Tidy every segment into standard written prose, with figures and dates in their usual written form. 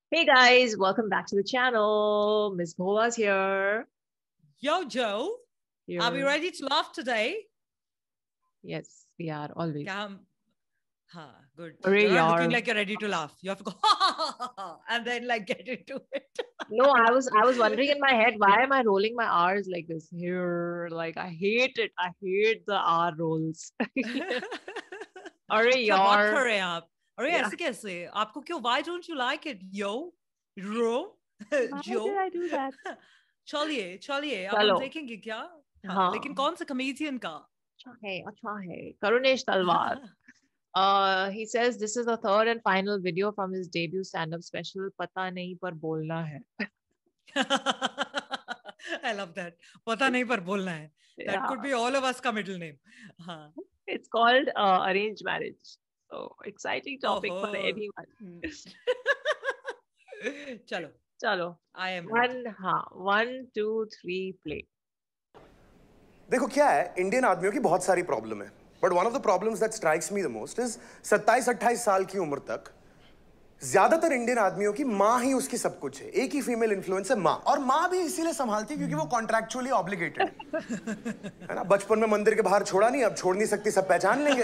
Hey guys, welcome back to the channel. Miss Bhova's here. Yo, Joe. Here. Are we ready to laugh today? Yes, we are always. Good. Arey You're not yaar. looking like you're ready to laugh. You have to go ha, ha, ha, ha, and then like get into it. No, I was wondering in my head, why am I rolling my R's like this here? Like I hate it. I hate the R rolls. Arey क्या बात yaar. कर रहे हैं आप? अरे Yeah. ऐसे कैसे? आपको क्यों? Why don't you like it? Yo, ro, How Joe. did I do that? चलिए अब चलो. हम देखेंगे क्या? हाँ. लेकिन कौन सा comedian का? अच्छा है. Karunesh Talwar. He says this is the third and final video from his debut stand-up special. पता नहीं पर बोलना है. I love that. पता नहीं पर बोलना है. That could be all of us का middle name. हाँ. It's called arranged marriage. So exciting topic for everyone. चलो. I am one, two, three, play. देखो क्या है, इंडियन आदमियों की बहुत सारी प्रॉब्लम है, but one of the problems that strikes me the most is 27-28 साल की उम्र तक ज्यादातर इंडियन आदमियों की माँ ही उसकी सब कुछ है. एक ही फीमेल इन्फ्लुएंस है, माँ. और माँ भी इसीलिए संभालती है क्योंकि वो कॉन्ट्रैक्चुअली ऑब्लिगेटेड है ना. बचपन में मंदिर के बाहर छोड़ा नहीं, अब छोड़ नहीं सकती, सब पहचान लेंगे.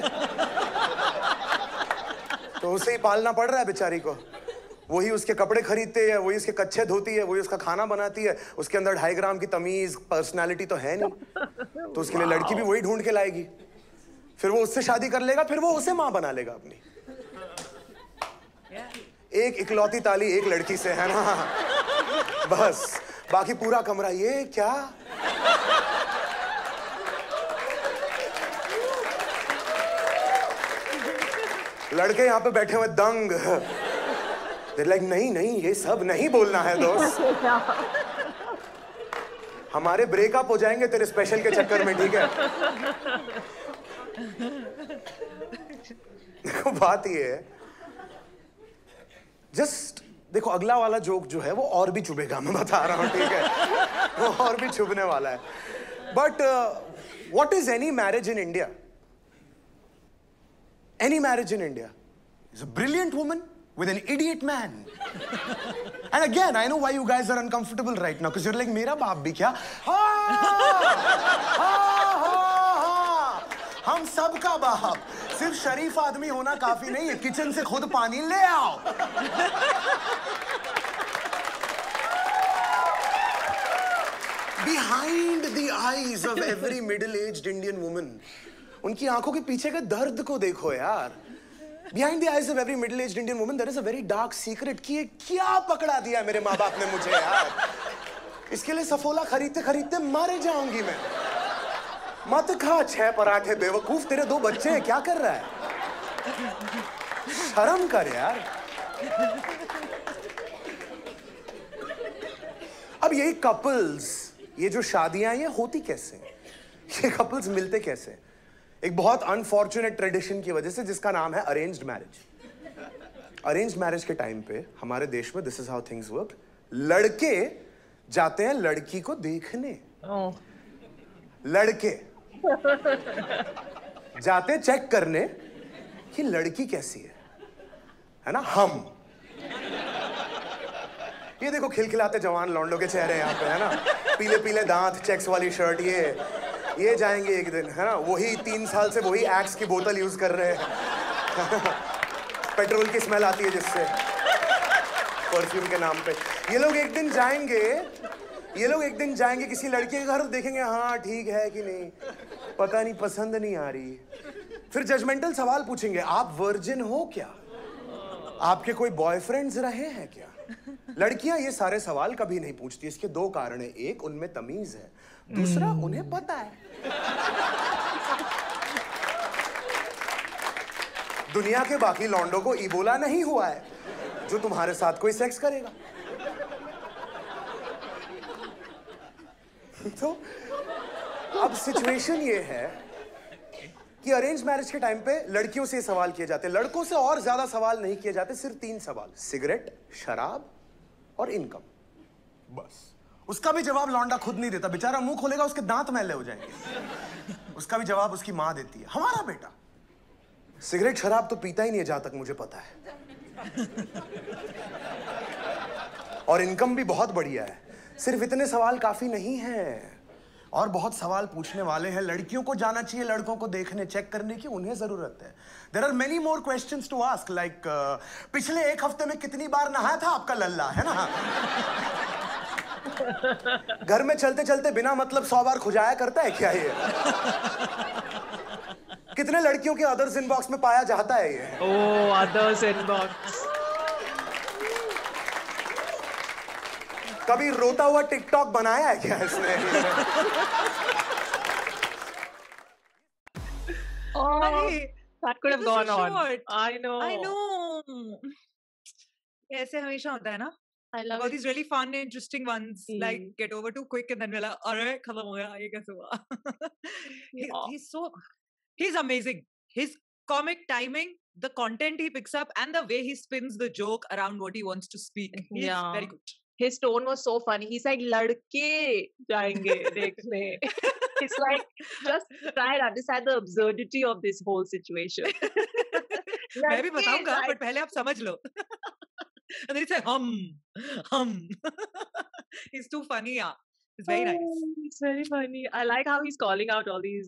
तो उसे ही पालना पड़ रहा है बेचारी को. वही उसके कपड़े खरीदते है, वही उसके कच्छे धोती है, वही उसका खाना बनाती है. उसके अंदर 2.5 ग्राम की तमीज पर्सनालिटी तो है नहीं, तो उसके लिए लड़की भी वही ढूंढ के लाएगी. फिर वो उससे शादी कर लेगा, फिर वो उसे माँ बना लेगा अपनी. एक इकलौती ताली एक लड़की से, है ना. बस बाकी पूरा कमरा ये क्या. लड़के यहाँ पे बैठे हुए दंग. They're like, नहीं ये सब नहीं बोलना है दोस्त. हमारे ब्रेकअप हो जाएंगे तेरे स्पेशल के चक्कर में, ठीक है. देखो बात ये है, जस्ट देखो अगला वाला जोक जो है वो और भी चुभेगा, मैं बता रहा हूं, ठीक है. वो और भी चुभने वाला है. But what is any marriage in India? Any marriage in India is a brilliant woman with an idiot man. And again, I know why you guys are uncomfortable right now, because you're like, मेरा बाप भी क्या? हम सबका बाप. सिर्फ शरीफ आदमी होना काफी नहीं है, किचन से खुद पानी ले आओ. Behind the eyes of every middle-aged Indian woman, उनकी आंखों के पीछे के दर्द को देखो यार. Behind the eyes of every middle-aged Indian woman, there is a very dark secret कि ये क्या पकड़ा दिया मेरे माँ बाप ने मुझे यार. इसके लिए सफोला खरीदते खरीदते मर जाऊंगी मैं. मत खा 6 पराठे बेवकूफ, तेरे 2 बच्चे हैं, क्या कर रहा है. शर्म कर यार. अब यही कपल्स, ये जो शादियां ये होती कैसे, ये कपल्स मिलते कैसे? एक बहुत अनफॉर्चुनेट ट्रेडिशन की वजह से, जिसका नाम है अरेंज्ड मैरिज. अरेंज्ड मैरिज के टाइम पे हमारे देश में this is how things work. लड़के जाते हैं लड़की को देखने. लड़के जाते हैं चेक करने कि लड़की कैसी है ना. हम ये देखो खिलखिलाते जवान लौंडों के चेहरे यहाँ पे, है ना. पीले पीले दांत, चेक्स वाली शर्ट, ये जाएंगे एक दिन, है ना. वही 3 साल से वही एक्स की बोतल यूज कर रहे हैं. पेट्रोल की स्मेल आती है जिससे, परफ्यूम के नाम पे. ये लोग एक दिन जाएंगे किसी लड़के के घर, देखेंगे हाँ ठीक है कि नहीं, पता नहीं, पसंद नहीं आ रही. फिर जजमेंटल सवाल पूछेंगे, आप वर्जिन हो क्या, आपके कोई बॉयफ्रेंड्स रहे हैं क्या. लड़कियां ये सारे सवाल कभी नहीं पूछती. इसके 2 कारण है. एक, उनमें तमीज है. दूसरा, उन्हें पता है दुनिया के बाकी लौंडों को इबोला नहीं हुआ है जो तुम्हारे साथ कोई सेक्स करेगा. तो अब सिचुएशन ये है कि अरेंज मैरिज के टाइम पे लड़कियों से सवाल किए जाते, लड़कों से और ज्यादा सवाल नहीं किए जाते. सिर्फ 3 सवाल: सिगरेट, शराब और इनकम. बस. उसका भी जवाब लौंडा खुद नहीं देता. बेचारा मुंह खोलेगा, उसके दांत मैले हो जाएंगे. उसका भी जवाब उसकी मां देती है. हमारा बेटा सिगरेट शराब तो पीता ही नहीं है जहां तक मुझे पता है. और इनकम भी बहुत बढ़िया है। सिर्फ इतने सवाल काफी नहीं है, और बहुत सवाल पूछने वाले हैं। लड़कियों को जाना चाहिए लड़कों को देखने, चेक करने की उन्हें जरूरत है। There are many more questions to ask, like पिछले एक हफ्ते में कितनी बार नहाया था आपका लल्ला, है ना? घर में चलते चलते बिना मतलब 100 बार खुजाया करता है क्या ये? कितने लड़कियों के अदर्स इनबॉक्स में पाया जाता है ये? Oh, others inbox. कभी रोता हुआ टिकटॉक बनाया है क्या इसने? Oh, अरे, that could have it was gone so on. short. I know. I know. ऐसे हमेशा होता है ना? I love All it. these really fun, interesting ones, like Hmm. get over too quick and then we're like, अरे खत्म हो गया, ये कैसे हुआ? Yeah. He's amazing. His comic timing, the content he picks up, and the way he spins the joke around what he wants to speak. He's Yeah. very good. His tone was so funny. He's like, "Ladke jayenge dekhne." It's like, just try and understand the absurdity of this whole situation. मैं भी Ladke बताऊंगा, jayenge. but पहले आप समझ लो. And then it's like hum. He's too funny, yeah. It's very nice. Oh, it's very funny. I like how he's calling out all these,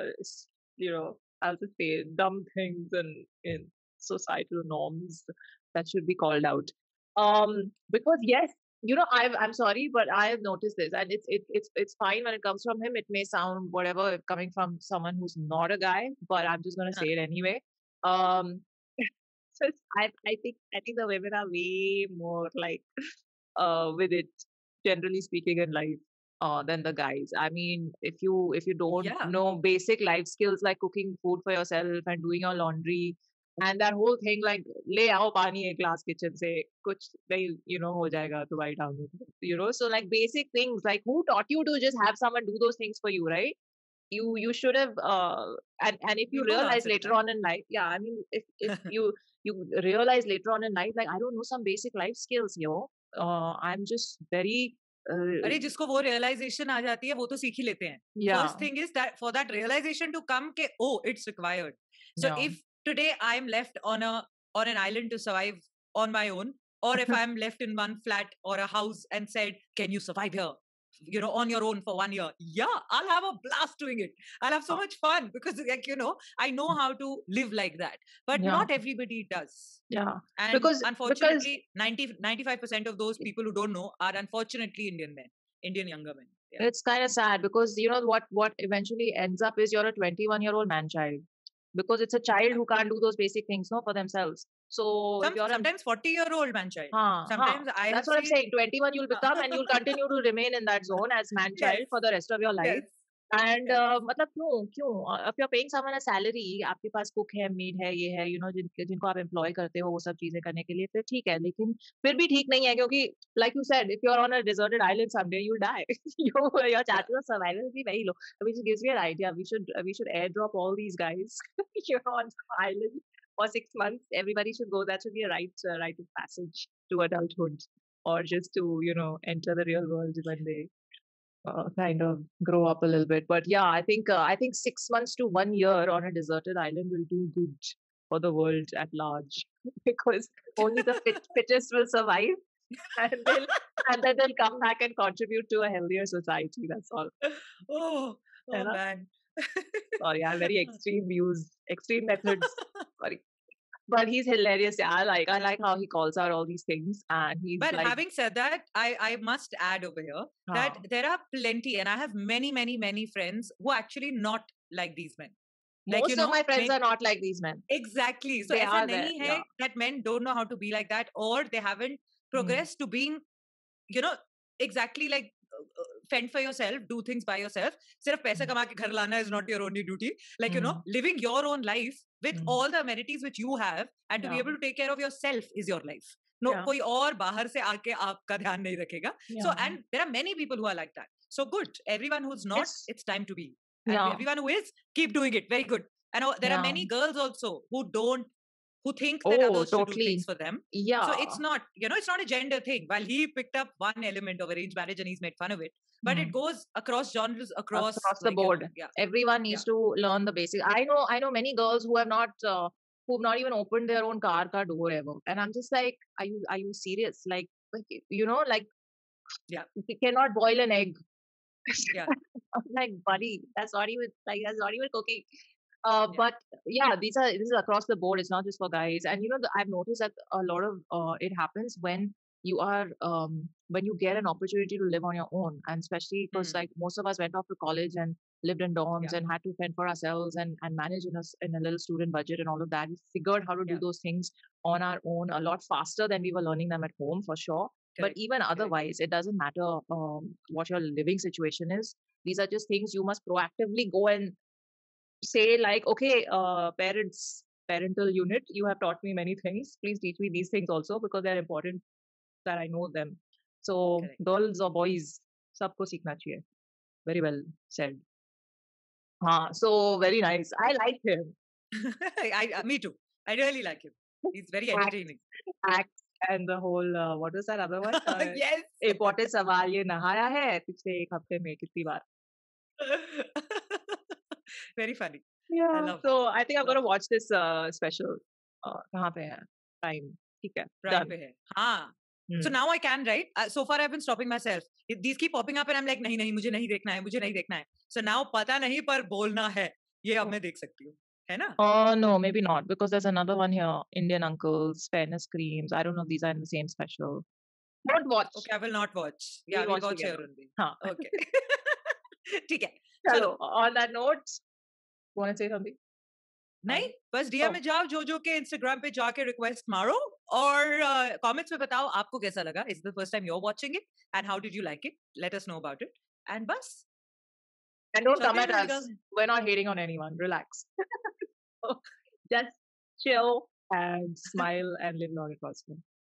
I'll just say dumb things and in societal norms that should be called out. Because yes, I'm sorry, but I have noticed this, and it's fine when it comes from him. It may sound whatever coming from someone who's not a guy, but I'm just gonna say it anyway. Um, so I think the women are way more like with it, generally speaking, in life than the guys. I mean, if you don't Yeah. know basic life skills like cooking food for yourself and doing your laundry and that whole thing like ले आओ पानी एक glass kitchen से कुछ नहीं हो जाएगा तुम्हारी टांगों so like basic things like who taught you to just have someone do those things for you, right? You should have and if you You don't realize answer to later that. on in life, yeah, I mean if you realize later on in life like I don't know some basic life skills, I'm just very अरे जिसको वो realization आ जाती है वो तो सीख ही लेते हैं. yeah. First thing is that for that realization to come के oh it's required. So Yeah. if today I'm left on an island to survive on my own, or if I'm left in one flat or a house and said, can you survive here? On your own for 1 year. Yeah, I'll have a blast doing it. I'll have so much fun because I know how to live like that. But Yeah. not everybody does. Yeah. And Because unfortunately, 95% of those people who don't know are unfortunately Indian men, Indian younger men. Yeah. it's kind of sad because you know what eventually ends up is you're a 21-year-old man child because it's a child who can't do those basic things for themselves. So if you're Sometimes 40-year-old man child. Haan, Sometimes I have that's what I'm seen- saying. 21 you'll become and you'll continue to remain in that zone as man child Yes. for the rest of your life. Yes. And Yes. मतलब क्यों if you're paying someone a salary, आपके पास cook है, maid है, ये है, जिनको आप employ करते हो वो सब चीजें करने के लिए, फिर ठीक है, लेकिन फिर भी ठीक नहीं है क्योंकि like you said, if you're on a deserted island someday, you'll die. Your chances of survival will be very low. Which gives me an idea. We should airdrop all these guys, on the island for 6 months. Everybody should go. That should be a rite of passage to adulthood, or just to enter the real world when they kind of grow up a little bit. But yeah, I think 6 months to 1 year on a deserted island will do good for the world at large because only the fittest will survive, and then they'll come back and contribute to a healthier society. That's all. Oh man. Sorry, I have very extreme views, extreme methods. Sorry. But he's hilarious. Yeah, I like how he calls out all these things, and he's But like, having said that, I must add over here that there are plenty, and I have many friends who are actually not like these men. most of my friends are not like these men. Exactly. So They ऐसा are there, नहीं है yeah. that men don't know how to be like that, or they haven't progressed to being, exactly like fend for yourself, do things by yourself. सिर्फ पैसे कमा के घर लाना is not your only duty. Like, living your own life with all the amenities which you have and to be Yeah. able to take care of yourself is your life. No, Yeah. कोई और बाहर से आके आपका ध्यान नहीं रखेगा. So, Yeah. and there are many people who are like that. So good. Everyone who's not, it's time to be. And Yeah. everyone who is, keep doing it. Very good. And there are Yeah. many girls also who think that others should do totally. things for them. Yeah. So it's not, it's not a gender thing. While he picked up one element of arranged marriage and he's made fun of it, but it goes across genres, across the board. yeah. Everyone needs to learn the basics. I know many girls who have not even opened their own car door ever, and I'm just like, are you serious? Like, you know, like Yeah. you cannot boil an egg. Yeah. I'm like, buddy, that's not even cooking. Yeah. But yeah, this is across the board. It's not just for guys. And you know, I've noticed that a lot of it happens when you are when you get an opportunity to live on your own, and especially because like most of us went off to college and lived in dorms Yeah. and had to fend for ourselves and manage in a little student budget and all of that. We figured how to do Yeah. those things on our own a lot faster than we were learning them at home, for sure. But Correct. even Correct. otherwise, it doesn't matter what your living situation is. These are just things you must proactively go and say, like, okay, parental unit, you have taught me many things. Please teach me these things also, because they're important that I know them. So Correct. girls or boys, sabko seekhna chahiye. Very well said. So very nice. I like him. Me too. I really like him. He's very entertaining. Act and the whole what was that other one? Yes. Important सवाल ये नहाया है पिछले एक हफ्ते में कितनी बार? Very funny. I Yeah. love. So I think I'm love. gonna watch this special. कहाँ पे है? Prime. ठीक है. Prime Done. पे है. हाँ. So now I can, right? So far I've been stopping myself. These keep popping up and I'm like, नहीं नहीं मुझे नहीं देखना है, मुझे नहीं देखना है. So now पता नहीं पर बोलना है. ये अब मैं देख सकती हूँ. है ना? Oh no, maybe not, because there's another one here. Indian Uncles, Fairness Creams. I don't know if these are in the same special. Don't watch. Okay, I will not watch. Yeah, We'll we'll watch watch here together. only. हाँ. Okay. ठीक है. Chalo. On that note, want to say something? नहीं बस DM में जाओ जो के Instagram पे जाके request मारो और comments में बताओ आपको कैसा लगा. Is the first time you're watching it and how did you like it? Let us know about it. And bas. And don't come Shakti at us. We're not hating on anyone. Relax. Just chill and smile and live long and prosper.